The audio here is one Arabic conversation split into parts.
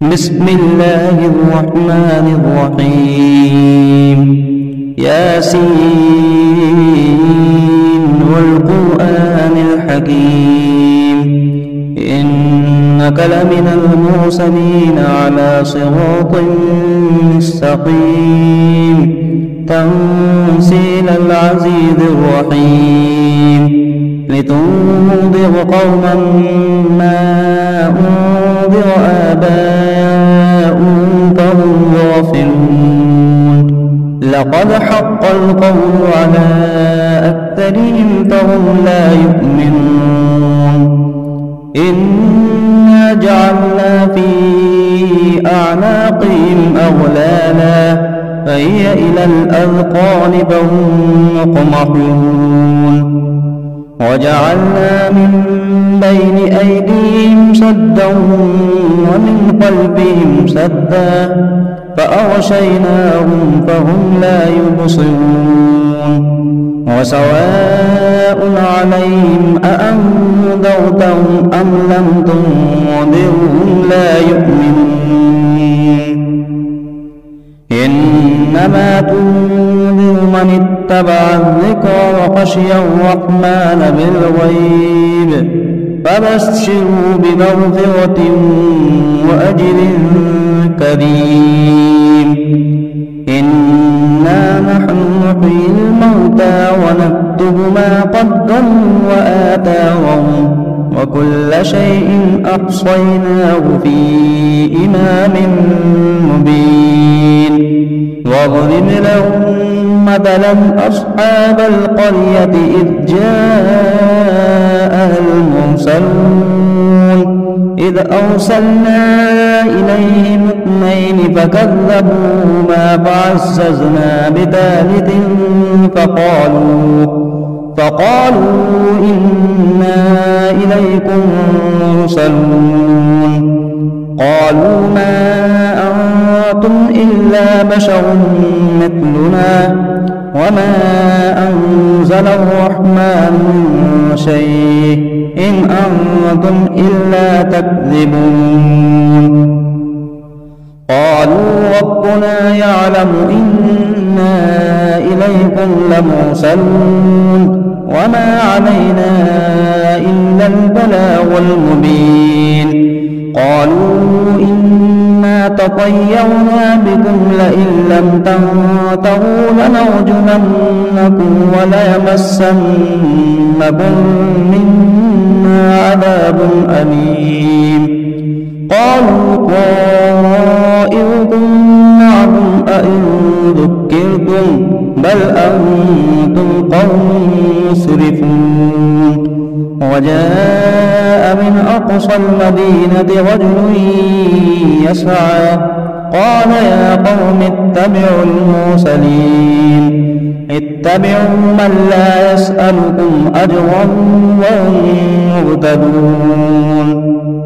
بسم الله الرحمن الرحيم ياسين والقرآن الحكيم إنك لمن المرسلين على صراط مستقيم تنزيل العزيز الرحيم لتنذر قوما ما أنذر آباؤهم فهم غافلون لقد حق القول على أكثرهم فهم لا يؤمنون إنا جعلنا في أعناقهم أغلالا فهي إلى الأذقان فهم مقمحون وجعلنا من بين أيديهم سدا ومن خلفهم سدا فأغشيناهم فهم لا يبصرون وسواء عليهم أأنذرتهم أم لم تنذرهم لا يؤمنون إنما تنذر من اتبع الذكر وخشي الرحمن بالغيب فبشروا بمغفرة وأجر كريم إنا نحن نحيي الموتى ونكتب ما قدموا وآثارهم وكل شيء أحصيناه في إمام مبين واضرب لهم مثلا أصحاب القرية إذ جاءها المرسلون إذ أرسلنا إليهم اثنين فكذبوهما فعززنا بثالث فقالوا إنا إليكم مرسلون قالوا ما أنتم إلا بشر مثلنا وما أنزل الرحمن من شيء إن أنتم إلا تكذبون قالوا ربنا يعلم إنا إليكم لمرسلون وما علينا إلا البلاغ المبين قالوا إنا تطيرنا بكم لئن لم تنتهوا لنرجمنكم وليمسنكم منا عذاب أليم قالوا طائركم معكم أئن ذكرتم بل أنتم قوم مسرفون وجاء من أقصى المدينة رجل يسعى قال يا قوم اتبعوا المرسلين اتبعوا من لا يسألكم أجرا وهم مهتدون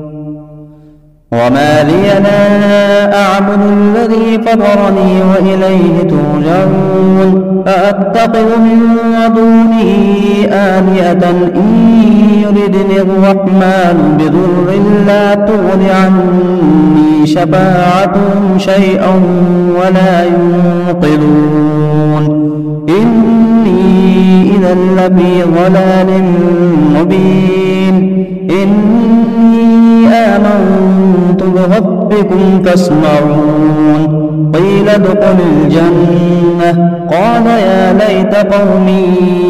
وما لي لا أعبد الذي فطرني وإليه ترجعون فأتخذ من دونه آلهة إن يردني الرحمن بضر لا تغن عني شفاعتهم شيئا ولا ينقذون إني إذا لفي ضلال مبين إني آمنت بربكم فاسمعون قيل ادخل الجنة قال يا ليت قومي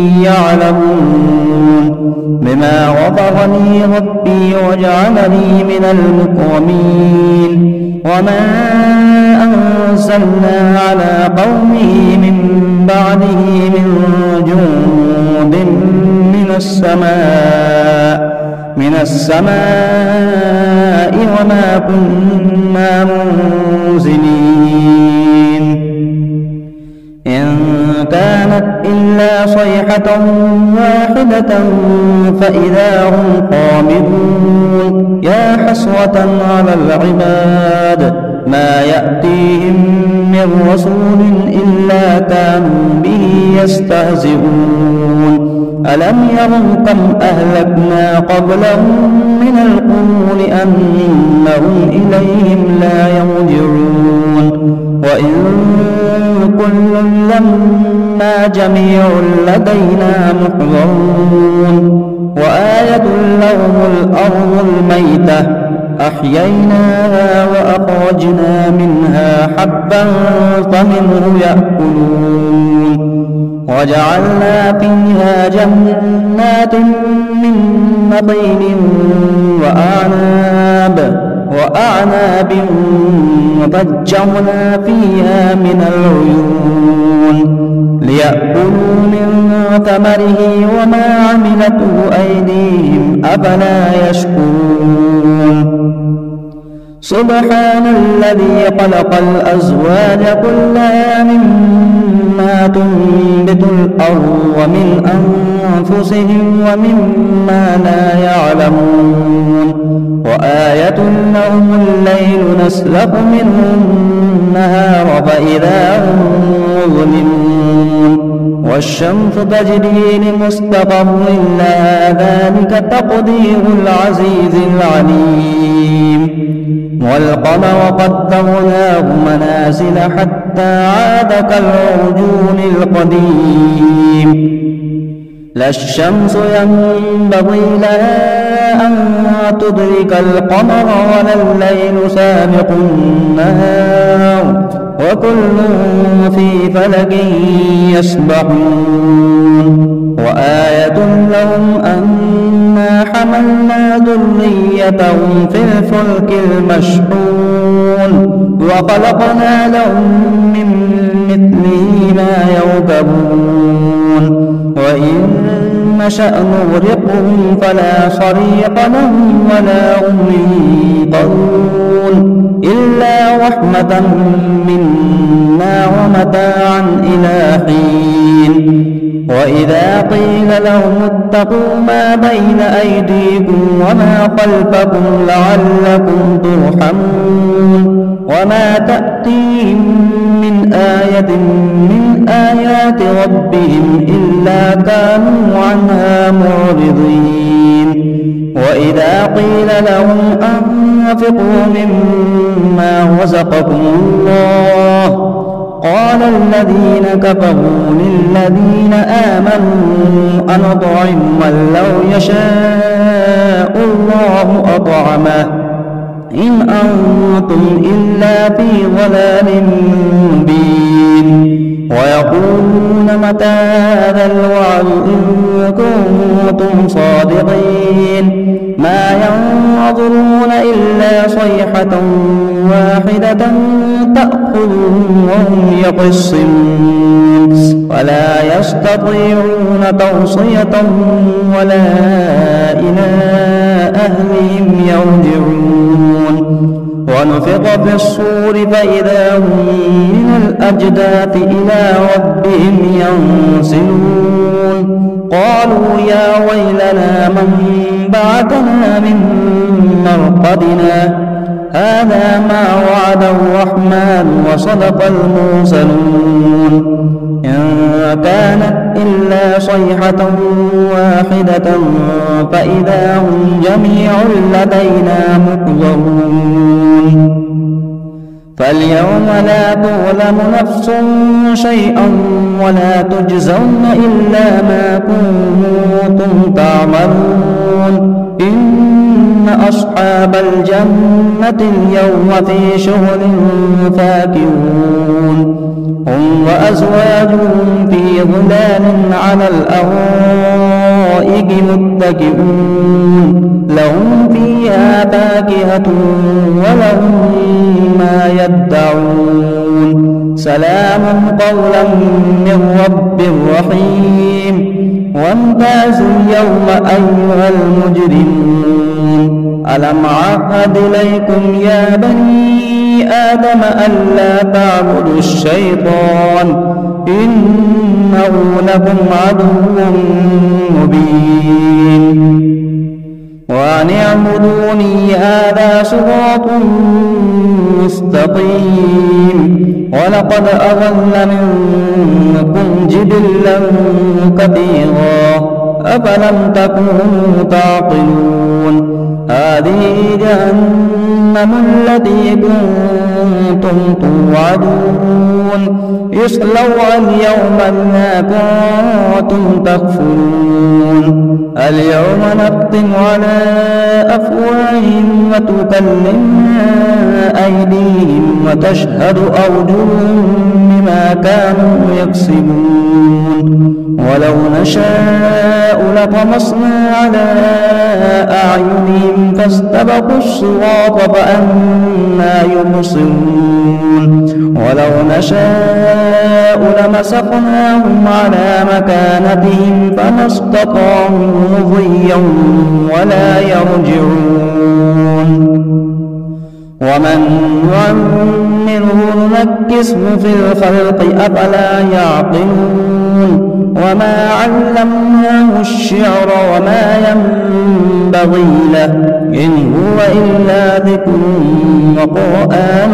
يعلمون بما غفر لي ربي وجعلني من المكرمين وما أنزلنا على قومه من بعده من جند من السماء وما كنا منزلين إن كانت إلا صيحة واحدة فإذا هم خامدون يا حسرة على العباد ما يأتيهم من رسول إلا كانوا به يستهزئون ألم يروا كم أهلكنا قبلهم من القرون أنهم إليهم لا وإن كل لما جميع لدينا محضرون وآية لهم الأرض الميتة أحييناها وأخرجنا منها حبا فمنه يأكلون وجعلنا فيها جنات من نخيل وأعناب وفجرنا فيها من العيون ليأكلوا من ثمره وما عملته أيديهم أفلا يشكرون سبحان الذي خلق الأزواج كلها مما تنبت الأرض ومن أنفسهم ومما لا يعلمون وآية لهم الليل نسلخ منه النهار فإذا هم مظلمون والشمس تجري لمستقر لها ذلك تقدير العزيز العليم والقمر قدرناه منازل حتى عاد كالعرجون القديم لا الشمس ينبغي لها أن تدرك القمر ولا الليل سابق النهار وكل في فلك يسبحون وآية لهم أنا حملنا ذريتهم في الفلك المشحون وخلقنا لهم من مثله ما يركبون وإن نشأ نغرقهم فلا صريخ لهم ولا هم ينقذون إلا رحمة منا ومتاعا إلى حين وإذا قيل لهم اتقوا ما بين أيديكم وما خلفكم لعلكم ترحمون وما تأتيهم من آية من آيات ربهم إلا كانوا عنها معرضين وإذا قيل لهم أنفقوا مما رزقكم الله قال الذين كفروا للذين آمنوا أنطعم من لو يشاء الله أطعمه إن أنتم إلا في ضلال مبين ويقولون متى هذا الوعد إن كنتم صادقين ما ينظرون إلا صيحة واحدة تأخذهم وهم يقصون ولا يستطيعون توصية ولا إلى أهلهم يرجعون ونفخ في الصور فإذا هم من الأجداث إلى ربهم ينسلون قالوا يا ويلنا من بعثنا من مرقدنا هذا ما وعد الرحمن وصدق المرسلون إن كانت إلا صيحة واحدة فإذا هم جميع لدينا محضرون فاليوم لا تظلم نفس شيئا ولا تجزون إلا ما كنتم تعملون إن أصحاب الجنة اليوم في شغل فاكهون هم وأزواجهم في ظلال على الأرائك متكئون لهم فيها فاكهة ولهم ما يدعون سلام قولا من رب رحيم وامتازوا اليوم أيها المجرمون ألم عهد إليكم يا بني آدم ألا تعبدوا الشيطان إنه لكم عدو مبين وأن اعبدوني هذا صراط مستقيم ولقد أضل منكم جبلا كثيرا أفلم تكونوا تعقلون هذه جهنم التي كنتم توعدون اصلوها اليوم بما كنتم تكفرون اليوم نختم على أفواههم وتكلمنا أيديهم وتشهد أرجلهم بما كانوا يكسبون ولو نشاء لطمسنا على أعينهم فاستبقوا الصراط فأنى يبصرون ولو نشاء لمسخناهم على مكانتهم فما استطاعوا مضيا ولا يرجعون ومن نعمره ننكسه في الخلق أفلا يعقلون وما علمناه الشعر وما ينبغي له إن هو إلا ذكر وقرآن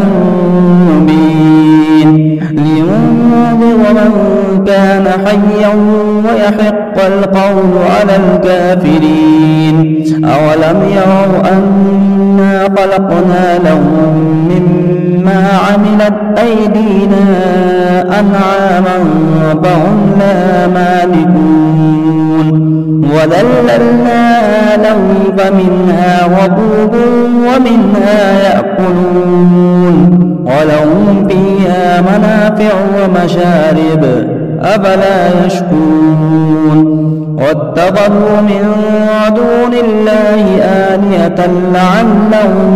مبين لينذر من كان حيا ويحق القول على الكافرين أولم يروا أنا خلقنا لهم مما عملت أيدينا أنعاما فهم لا مالكون وذللناها لهم فمنها ركوبهم ومنها يأكلون ولهم فيها منافع ومشارب أفلا يشكرون واتخذوا من دون الله آلهة لعلهم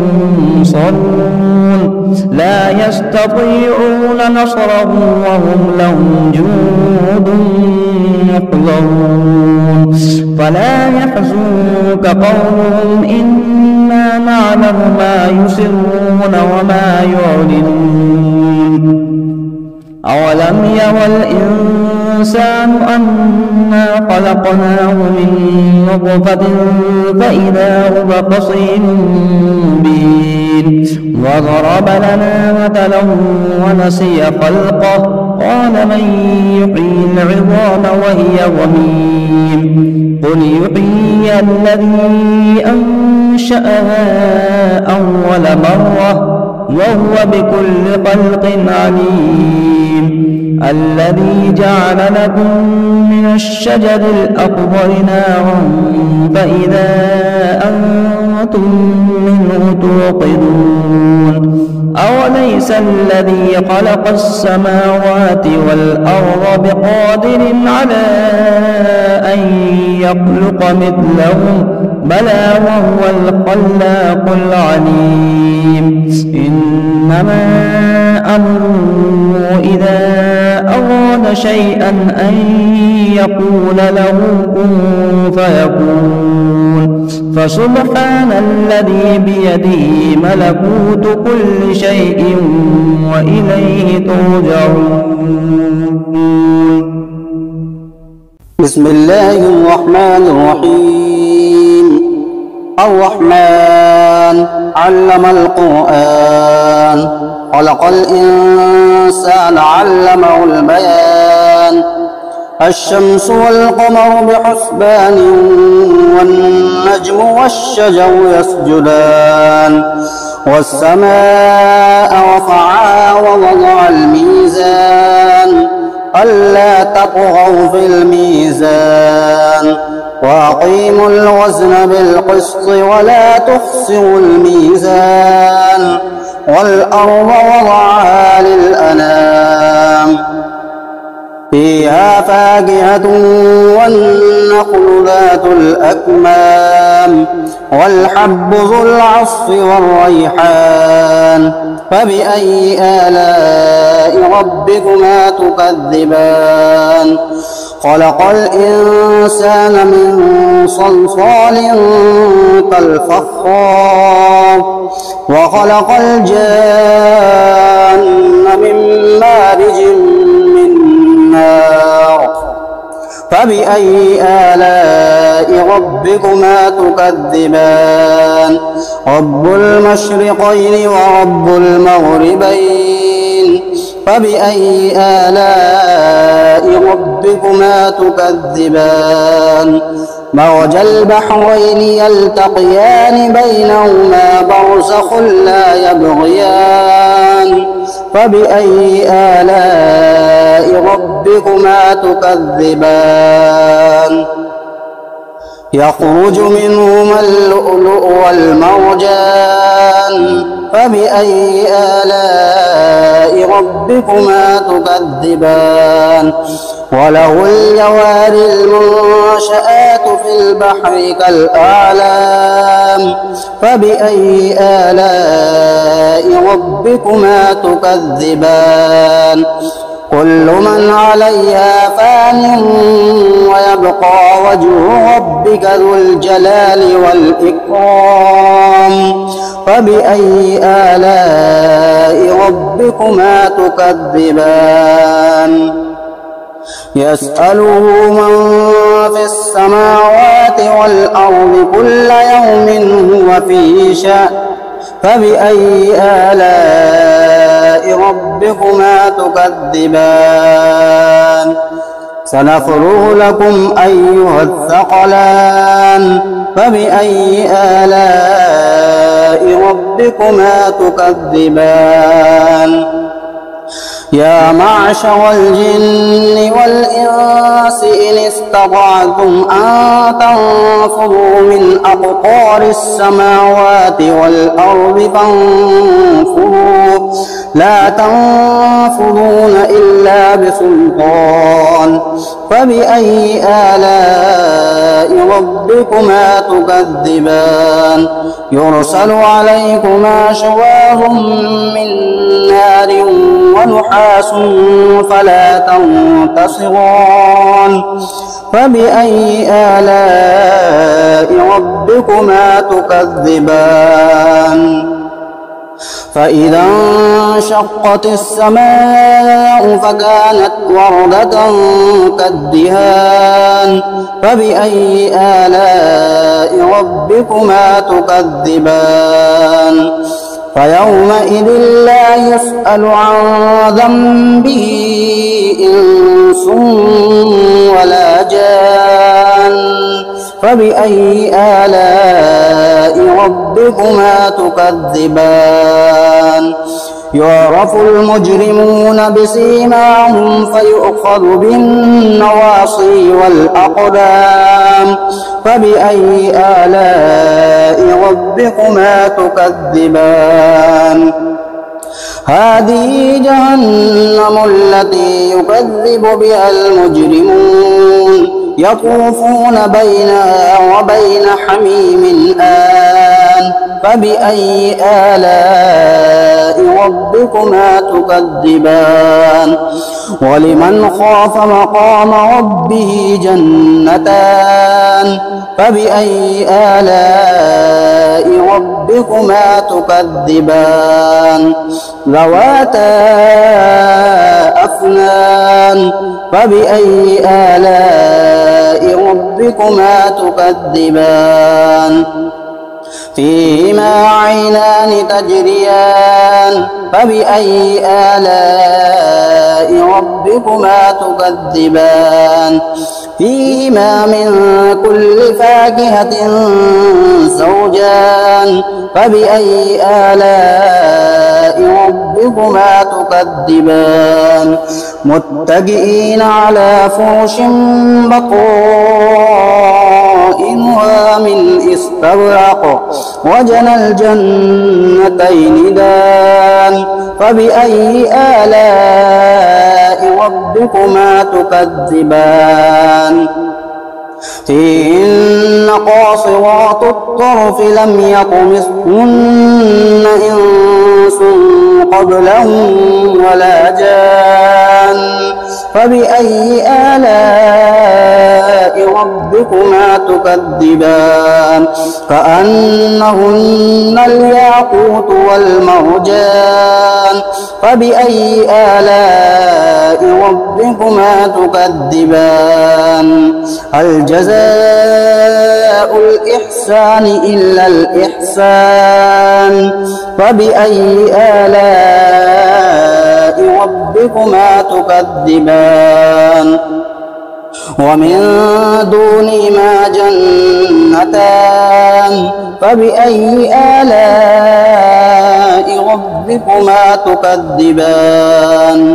ينصرون لا يستطيعون نصرهم وهم لهم جند محضرون فلا يحزنك قولهم إنا نعلم ما يسرون وما يعلنون أولم يرى الإنسان أنا خلقناه من نطفة فإذا هو خصيم مبين وضرب لنا مثلا ونسي خلقه قال من يحيي العظام وهي رميم قل يحيي الذي أنشأها أول مرة وهو بكل خلق عليم الذي جعل لكم من الشجر الأخضر نارا فإذا أنتم منه توقدون أوليس الذي خلق السماوات والأرض بقادر على أن يخلق مثلهم بلى وهو الخلاق العليم إنما أمره إذا أراد شيئا أن يقول له كن فيكون فسبحان الذي بيده ملكوت كل شيء وإليه ترجعون بسم الله الرحمن الرحيم الرحمن علم القرآن خلق الإنسان علمه البيان الشمس والقمر بحسبان والنجم والشجر يسجدان والسماء رفعها ووضع الميزان ألا تطغوا في الميزان وأقيموا الوزن بالقسط ولا تخسروا الميزان والأرض وضعها للأنام فيها فاكهة والنخل ذات الأكمام والحب ذو العصف والريحان فبأي آلاء ربكما تكذبان خلق الإنسان من صلصال كالفخار وخلق الجان من مارج من نار فبأي آلاء ربكما تكذبان رب المشرقين ورب المغربين فبأي آلاء ربكما تكذبان مرج البحرين يلتقيان بينهما برزخ لا يبغيان فبأي آلاء ربكما تكذبان يخرج منهما اللؤلؤ والمرجان فبأي آلاء ربكما تكذبان وله الجوار المنشآت في البحر كالأعلام فبأي آلاء ربكما تكذبان كل من عليها فان ويبقى وجه ربك ذو الجلال والإكرام فبأي آلاء ربكما تكذبان يسأله من في السماوات والأرض كل يوم هو في شأن فبأي آلاء ربكما تكذبان سنفرغ لكم أيها الثقلان فبأي آلاء ربكما تكذبان يا معشر الجن والإنس إن استطعتم أن تنفذوا من أقطار السماوات والأرض فانفذوا لا تنفذون إلا بسلطان فبأي آلاء ربكما تكذبان يرسل عليكما شواظ من نار ونحاس فلا تنتصران فبأي آلاء ربكما تكذبان فإذا انشقت السماء فكانت وردة كالدهان فبأي آلاء ربكما تكذبان فيومئذ لا يسأل عن ذنبه إنس ولا جان فبأي آلاء ربكما تكذبان يعرف المجرمون بسيماهم فيؤخذ بالنواصي والأقدام فبأي آلاء ربكما تكذبان هذه جهنم التي يكذب بها المجرمون يطوفون بينها وبين حميم آن فبأي آلاء ربكما تكذبان ولمن خاف مقام ربه جنتان فبأي آلاء ربكما تكذبان ذواتا أفنان فبأي آلاء ربكما تكذبان فيهما عينان تجريان فبأي آلاء ربكما تكذبان فيهما من كل فاكهة زوجان فبأي آلاء ربكما تكذبان متكئين على فرش بطائنها من استبرق وجنى الجنتين دان فبأي آلاء ربكما تكذبان فيهن قاصرات الطرف لم يطمثهن إنس قبلهم ولا جان فبأي آلاء ربكما تكذبان كأنهن الياقوت والمرجان فبأي آلاء ربكما تكذبان هل جزاء الإحسان إلا الإحسان فبأي آلاء ربكما تكذبان ومن دونهما جنتان فبأي آلاء ربكما تكذبان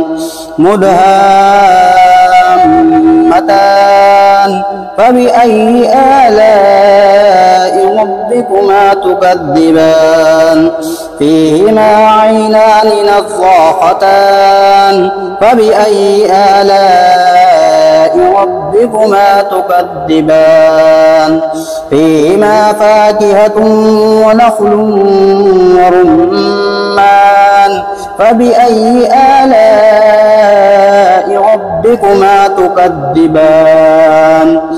مدهامتان فبأي آلاء ربكما تكذبان فيهما عينان نضاختان فبأي آلاء ربكما تكذبان فيهما فاكهة ونخل ورمان فبأي آلاء ربكما تكذبان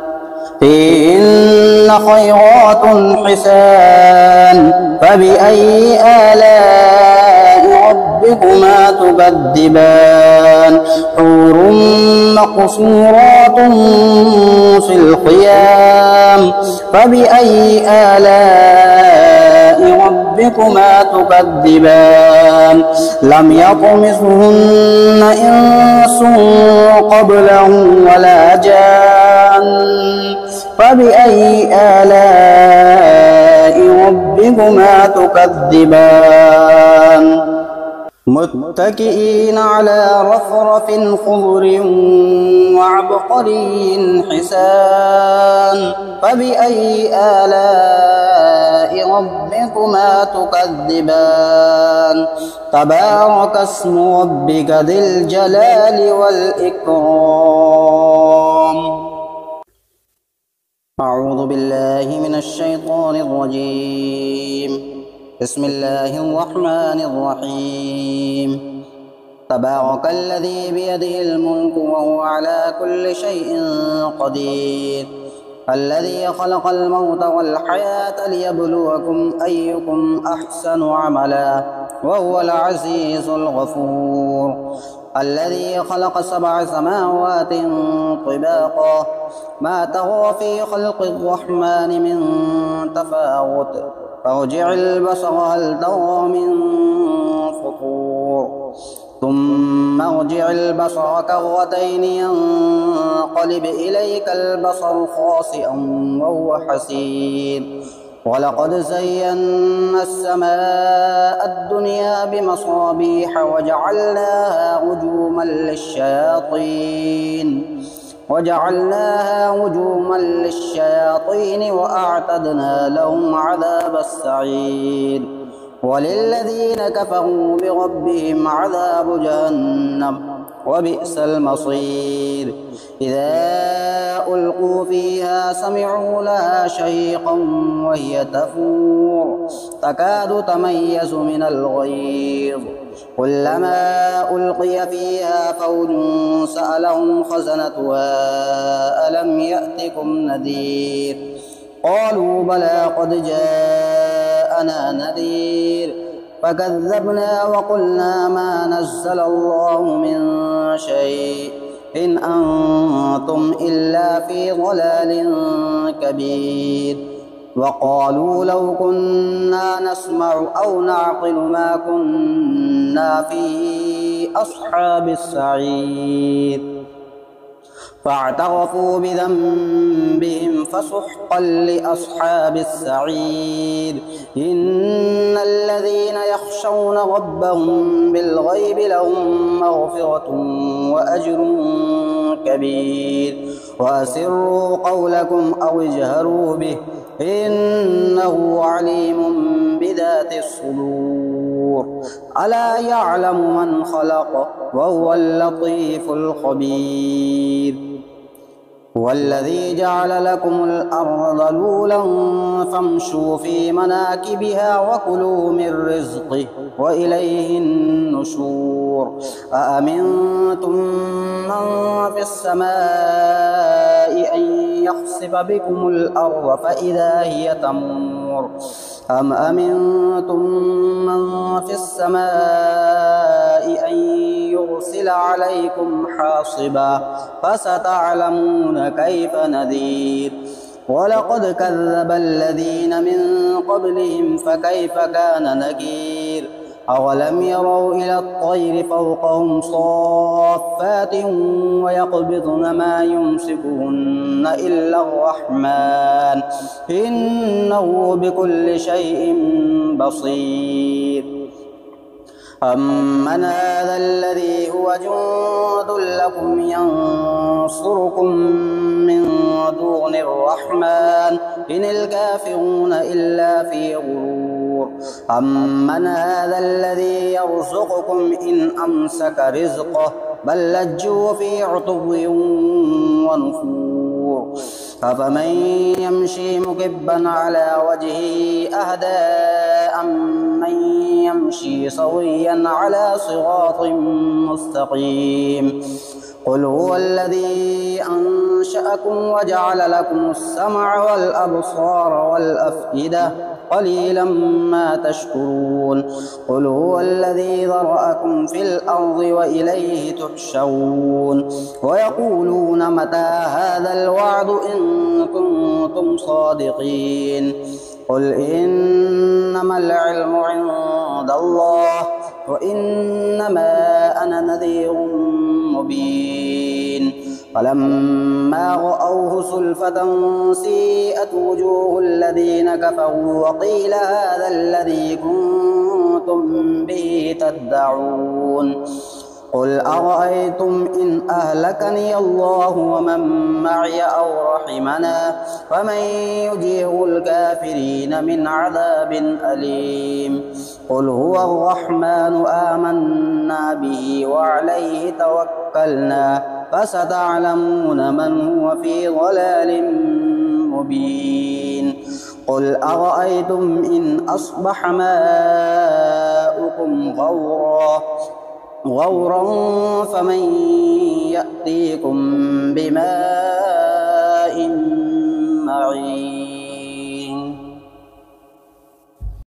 فيهن خيرات حسان فبأي آلاء ربكما تكذبان حور مقصورات في الخيام فبأي آلاء ربكما تكذبان لم يطمثهن إنس قبلهم ولا جان فبأي آلاء ربكما تكذبان متكئين على رفرف خضر وعبقري حسان فبأي آلاء ربكما تكذبان تبارك اسم ربك ذي الجلال والإكرام أعوذ بالله من الشيطان الرجيم بسم الله الرحمن الرحيم تبارك الذي بيده الملك وهو على كل شيء قدير الذي خلق الموت والحياة ليبلوكم أيكم أحسن عملا وهو العزيز الغفور الذي خلق 7 سماوات طباقا ما ترى في خلق الرحمن من تفاوت فارجع البصر هل ترى من فطور ثم ارجع البصر كرتين ينقلب إليك البصر خاسئا وهو حسير ولقد زينا السماء الدنيا بمصابيح وجعلناها رجوما للشياطين وأعتدنا لهم عذاب السعير وللذين كفروا بربهم عذاب جهنم وبئس المصير إذا ألقوا فيها سمعوا لها شهيقا وهي تفور تكاد تميز من الغيظ كلما ألقي فيها فوج سألهم خزنتها ألم يأتكم نذير قالوا بلى قد جاءنا نذير فكذبنا وقلنا ما نزل الله من شيء إن أنتم إلا في ضلال كبير وقالوا لو كنا نسمع أو نعقل ما كنا في أصحاب السعير فاعترفوا بذنبهم فسحقا لأصحاب السعير إن الذين يخشون ربهم بالغيب لهم مغفرة وأجر كبير وأسروا قولكم أو اجهروا به إنه عليم بذات الصدور ألا يعلم من خلق وهو اللطيف الخبير والذي جعل لكم الأرض ذلولا فامشوا في مناكبها وكلوا من رزقه وإليه النشور أأمنتم من في السماء أن يخسف بكم الأرض فإذا هي تمور أم أمنتم من في السماء أن يرسل عليكم حاصبا فستعلمون كيف نذير ولقد كذب الذين من قبلهم فكيف كان نكير أولم يروا إلى الطير فوقهم صافات ويقبضن ما يمسكهن إلا الرحمن إنه بكل شيء بصير أمن هذا الذي هو جند لكم ينصركم من دون الرحمن إن الكافرون إلا في غرور أمن هذا الذي يرزقكم إن أمسك رزقه بل لجوا في عتو ونفور أفمن يمشي مكبا على وجهه أهدى أمن يمشي سويا على صراط مستقيم قل هو الذي أنشأكم وجعل لكم السمع والأبصار والأفئدة قليلا ما تشكرون قل هو الذي ذرأكم في الأرض وإليه تحشرون ويقولون متى هذا الوعد إن كنتم صادقين قل إنما العلم عند الله وإنما أنا نذير مبين فلما رأوه زلفة سيئت وجوه الذين كفروا وقيل هذا الذي كنتم به تدعون قل أرأيتم إن أهلكني الله ومن معي أو رحمنا فمن يجير الكافرين من عذاب أليم قل هو الرحمن آمنا به وعليه توكلنا فستعلمون من هو في ضلال مبين قل أرأيتم إن أصبح ماؤكم غورا فمن يأتيكم بماء معين